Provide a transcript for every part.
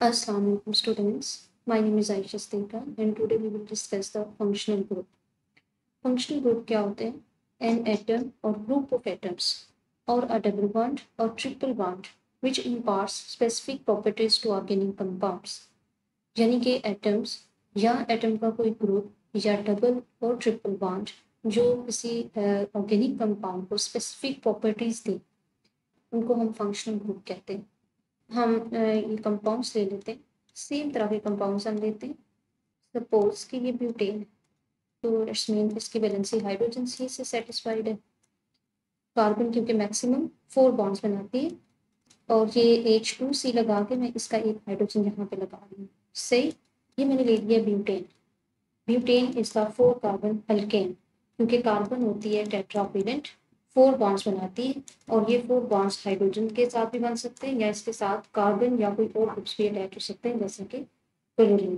Assalamu alaikum students. My name is Aisha Steka and today we will discuss the functional group. Functional group क्या होते हैं? An atom or group of atoms or a double bond or triple bond which imparts specific properties to organic compounds. यानी कि atoms या atom का कोई group या double और triple bond जो किसी organic compound को specific properties दे उनको हम functional group कहते हैं. हम ये कंपाउंड्स ले लेते हैं. सेम तरह के कंपाउंड्स हम लेते हैं. सपोज कि ये ब्यूटेन है तो इट्स मीन इसकी वैलेंसी हाइड्रोजन सी से सेटिस्फाइड है. कार्बन क्योंकि मैक्सिमम 4 बॉन्ड्स बनाती है और ये H2C लगा के मैं इसका एक हाइड्रोजन यहाँ पे लगा रही हूँ. सही. ये मैंने ले लिया ब्यूटेन. ब्यूटेन इसका 4 कार्बन अल्केन क्योंकि कार्बन होती है टेट्रावेलेंट 4 बॉन्ड्स बनाती है और ये 4 बॉन्ड्स हाइड्रोजन के साथ भी बन सकते हैं या इसके साथ कार्बन या कोई और ग्रुप्स भी अटैच हो सकते हैं जैसे कि क्लोरीन.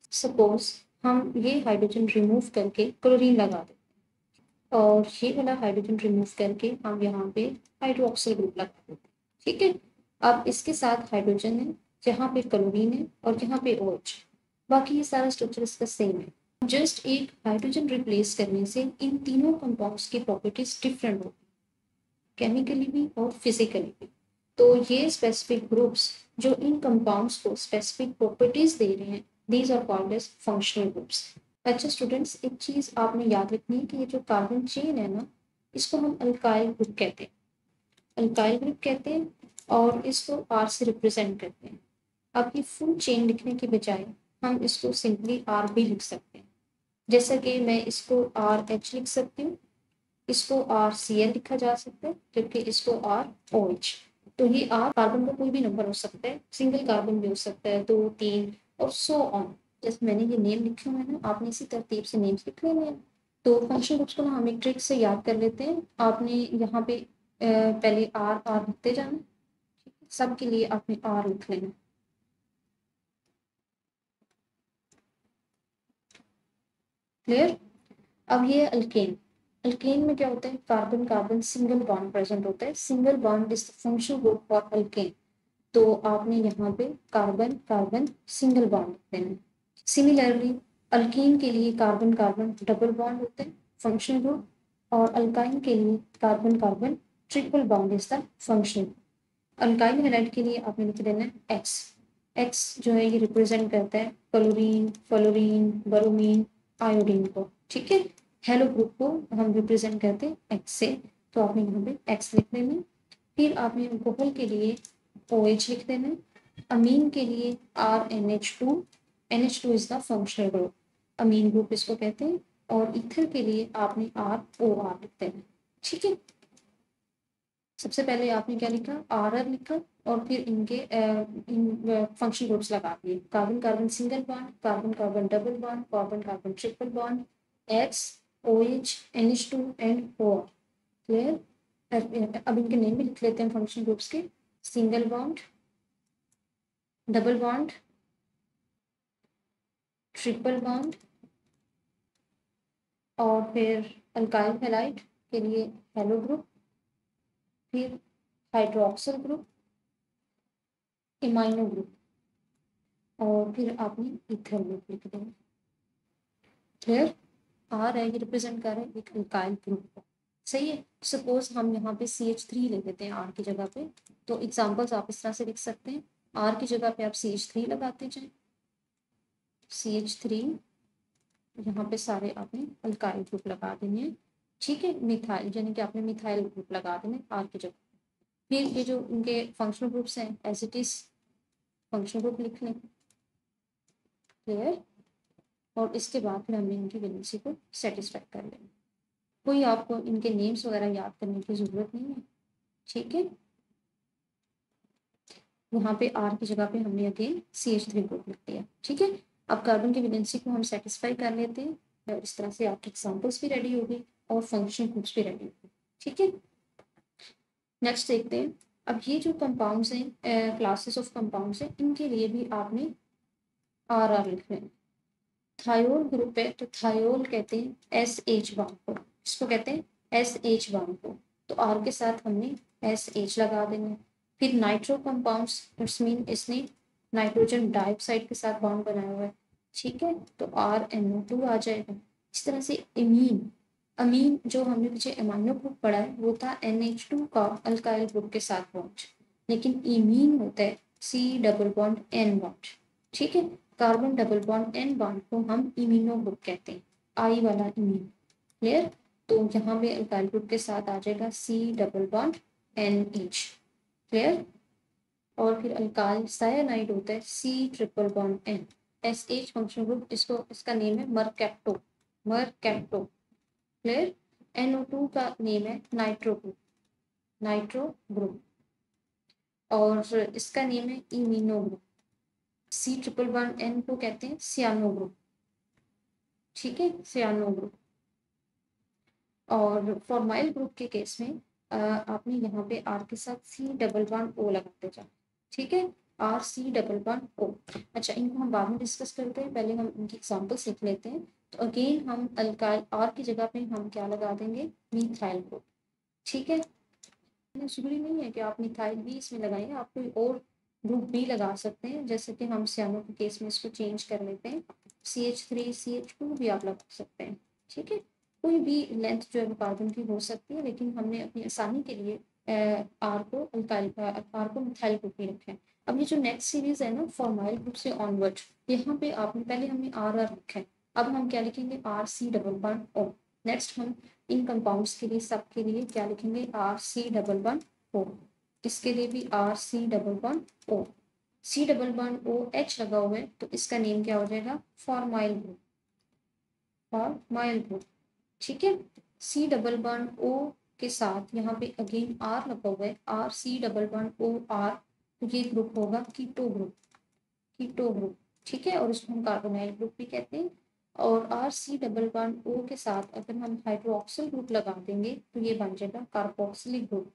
सपोज हम ये हाइड्रोजन रिमूव करके क्लोरीन लगा देते हैं और ये वाला हाइड्रोजन रिमूव करके हम यहाँ पे हाइड्रोक्सिल ग्रुप लगा देते हैं. ठीक है. अब इसके साथ हाइड्रोजन है, यहाँ पे क्लोरीन है और यहाँ पे OH. बाकी ये सारा स्ट्रक्चर इसका सेम है. जस्ट एक हाइड्रोजन रिप्लेस करने से इन तीनों कंपाउंड्स की प्रॉपर्टीज डिफरेंट होगी, केमिकली भी और फिजिकली भी. तो ये स्पेसिफिक ग्रुप्स जो इन कंपाउंड्स को स्पेसिफिक प्रॉपर्टीज दे रहे हैं these are called as functional groups. अच्छा स्टूडेंट्स, एक चीज आपने याद रखनी है कि ये जो कार्बन चेन है ना, इसको हम अल्काइल ग्रुप कहते हैं. अल्काइल ग्रुप कहते हैं और इसको R से रिप्रेजेंट करते हैं. अब ये फुल चेन लिखने के बजाय हम इसको सिंपली R भी लिख सकते हैं. जैसा कि मैं इसको RH लिख सकती हूँ, इसको RCl लिखा जा सकता है जबकि इसको ROH. तो ये R कार्बन का कोई भी नंबर हो सकता है, सिंगल कार्बन भी हो सकता है, 2 3 और सो ऑन. जैसे मैंने ये नेम लिखे हुए हैं ना, आपने इसी तरतीब से नेम्स लिख लेने हैं. तो फंक्शन ग्रुप्स को ना हम एक ट्रिक से याद कर लेते हैं. आपने यहाँ पे पहले R लिखते जाना. सबके लिए आपने R लिख लेना. क्लियर. अब ये अल्केन. अल्केन में क्या होता है? Carbon carbon single bond present होता है. Single bond is the functional group for alkane. तो आपने यहाँ पे कार्बन कार्बन सिंगल बॉन्ड लिख देना. सिमिलरली अल्कीन के लिए कार्बन कार्बन डबल बॉन्ड होते हैं फंक्शनल ग्रुप और अल्काइन के लिए carbon carbon triple bond is the functional. Alkyl halide के लिए आपने लिख देना है X. X जो है ये रिप्रेजेंट करता है क्लोरीन फ्लोरीन ब्रोमीन आयोडीन को. ठीक है. हेलो ग्रुप को हम रिप्रेजेंट करते हैं X से, तो आपने यहाँ पे X लिख देना. फिर आपने अल्कोहल के लिए OH लिख देना. अमीन के लिए RNH2. NH2 is the functional group, amine group इसको कहते हैं. और ईथर के लिए आपने ROR लिख देना. ठीक है. सबसे पहले आपने क्या लिखा? RR लिखा और फिर इनके इन फंक्शन ग्रुप्स लगा दिए. Carbon carbon single bond, carbon carbon double bond, carbon carbon triple bond, X OH NH2 and OR. Clear. अब इनके नेम भी लिख लेते हैं फंक्शन ग्रुप्स के. Single bond, double bond, triple bond और फिर अल्काइल हैलाइड के लिए हेलो ग्रुप, फिर हाइड्रोक्सिल ग्रुप, इमाइनो ग्रुप और फिर आपने इथर ग्रुप लिख देना. क्लियर. R है ये रिप्रेजेंट कर रहे हैं एक अल्काइल ग्रुप को. सही है. सपोज हम यहाँ पे CH3 ले लेते हैं R की जगह पे. तो एग्जांपल्स आप इस तरह से लिख सकते हैं. R की जगह पे आप CH3 लगाते जाएं. CH3 यहाँ पे सारे आपने अल्काइल ग्रुप लगा देने हैं. ठीक है. मिथाइल यानी कि आपने मिथाइल ग्रुप लगा देने R की जगह. फिर ये जो इनके फंक्शनल ग्रुप्स हैं as it is functional group लिख लें. क्लियर. और इसके बाद फिर हमने इनकी वैलेंसी को सेटिस्फाई कर लेना. कोई आपको इनके नेम्स वगैरह याद करने की जरूरत नहीं है. ठीक है. यहाँ पे R की जगह पे हमने अगेन CH3 ग्रुप लिख दिया. ठीक है. अब कार्बन की वैलेंसी को हम सेटिस्फाई कर लेते हैं और इस तरह से आपकी एग्जाम्पल्स भी रेडी होगी और फंक्शन ग्रुप्स भी रेडी होगी. ठीक है. नेक्स्ट देखते हैं. अब ये जो कंपाउंड्स हैं क्लासेस ऑफ कंपाउंड्स हैं इनके लिए भी आपने RR लिख लेना. थायोल ग्रुप है तो थायोल कहते हैं SH बॉन्ड को. इसको कहते हैं SH बॉन्ड को. तो R के साथ हमने SH लगा देना. फिर नाइट्रो कंपाउंड्स इट्स मीन इसने नाइट्रोजन डाइऑक्साइड के साथ बॉन्ड बनाया हुआ है, ठीक है, तो RNO2 आ जाएगा। इस तरह से इमीन अमीन जो हमने पीछे एमाइनो ग्रुप पढ़ा है वो था NH2 का अल्काइल ग्रुप के साथ बॉन्ड, लेकिन इमीन होता है C double bond N bond, ठीक है। Carbon double bond N bond को हम इमीनो ग्रुप कहते हैं, I वाला इमीन, क्लियर। तो यहाँ पे अल्काइल ग्रुप के साथ आ जाएगा C double bond NH, clear. और फिर अल्काइल साइनाइड होता है C triple bond N SH functional group, इसको इसका नेम है मरकैप्टो, मरकैप्टो, क्लियर। NO2 का नेम है नाइट्रो ग्रुप, नाइट्रो ग्रुप, और इसका नेम है imino group. C triple bond N को कहते हैं सियानो ग्रुप, ठीक है, सियानो ग्रुप। और फॉर्माइल ग्रुप के केस में आपने यहाँ पे R के साथ C डबल बॉन्ड O लगाते जाओ, ठीक है, RC डबल बॉन्ड O। अच्छा, इनको हम बाद में डिस्कस करते हैं, पहले हम इनकी एग्जांपल सीख लेते हैं। तो अगेन हम अल्काइल R की जगह पे हम क्या लगा देंगे, मिथाइल ग्रुप, ठीक है। जरूरी नहीं है कि आप मिथाइल भी इसमें लगाएंगे, आप कोई और ग्रुप भी लगा सकते हैं, जैसे कि हम सियानो के केस में इसको चेंज कर लेते हैं, CH3 CH2 भी आप लगा सकते हैं, ठीक है। कोई भी लेंथ जो है वो कार्बन की हो सकती है, लेकिन हमने अपनी आसानी के लिए आर को मिथाइल ग्रुप में रखा है। अब ये जो नेक्स्ट सीरीज है ना फॉर्माइल ग्रुप से ऑनवर्ड, यहाँ पे आपने पहले हमने RR रखा है, अब हम क्या लिखेंगे RC double bond O। Next हम इन कंपाउंड्स के लिए सब के लिए क्या लिखेंगे RC डबल बॉन्ड O, इसके लिए भी RC double bond O, C double bond OH लगा हुआ है तो इसका नेम क्या हो जाएगा फॉर्माइल ग्रुप, फॉर्माइल ग्रुप, ठीक है। C डबल बॉन्ड O के साथ यहाँ पे अगेन R लगा हुआ है, RC डबल बॉन्ड OR, तो ये ग्रुप होगा कीटो ग्रुप, कीटो ग्रुप, ठीक है, और इसको हम कार्बोनाइल ग्रुप भी कहते हैं। और RC डबल बॉन्ड O के साथ अगर हम हाइड्रोक्सिल ग्रुप लगा देंगे तो ये बन जाएगा carboxylic group,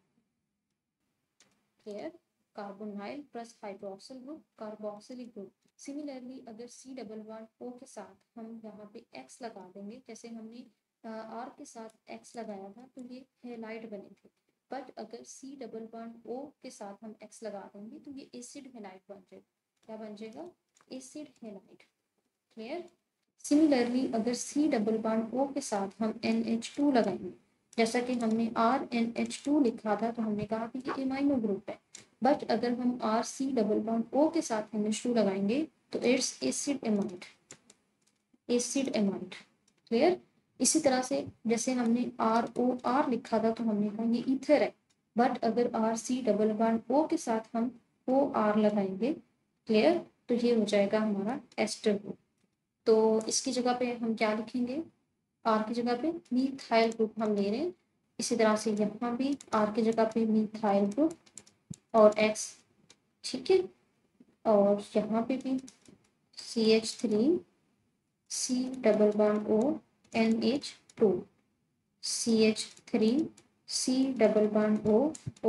clear, carbonyl plus hydroxyl group, carboxylic group. Similarly अगर C डबल बॉन्ड O के साथ हम यहाँ पे X लगा देंगे, जैसे हमने R के साथ X लगाया था तो ये हेलाइड बने थे, बट अगर C डबल बॉन्ड O के साथ हम X लगा देंगे तो ये एसिड हेलाइड बन जाएगा, क्या बन जाएगा एसिड हेलाइड, क्लियर। सिमिलरली अगर C डबल बॉन्ड O के साथ हम NH2 लगाएंगे, जैसा कि हमने RNH2 लिखा था तो हमने कहा कि ये एमाइनो ग्रुप है, बट अगर हम RC डबल बॉन्ड O के साथ NH2 लगाएंगे तो it's acid amide, acid amide, clear. इसी तरह से जैसे हमने ROR लिखा था तो हमने कहा ये ईथर है, बट अगर RC डबल बॉन्ड O के साथ हम OR लगाएंगे, क्लियर, तो ये हो जाएगा हमारा एस्टर ग्रुप। तो इसकी जगह पे हम क्या लिखेंगे, R की जगह पे मिथाइल ग्रुप हम ले रहे हैं, इसी तरह से यहाँ भी R की जगह पे मिथाइल ग्रुप और X, ठीक है, और यहाँ पे भी CH3 C double bond O NH2, CH3 C double bond O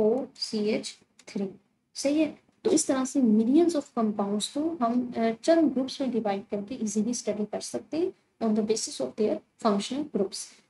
OCH3, सही है। तो इस तरह से मिलियंस ऑफ कंपाउंड्स को हम चंद ग्रुप्स में डिवाइड करके इजीली स्टडी कर सकते हैं on the basis of their functional groups.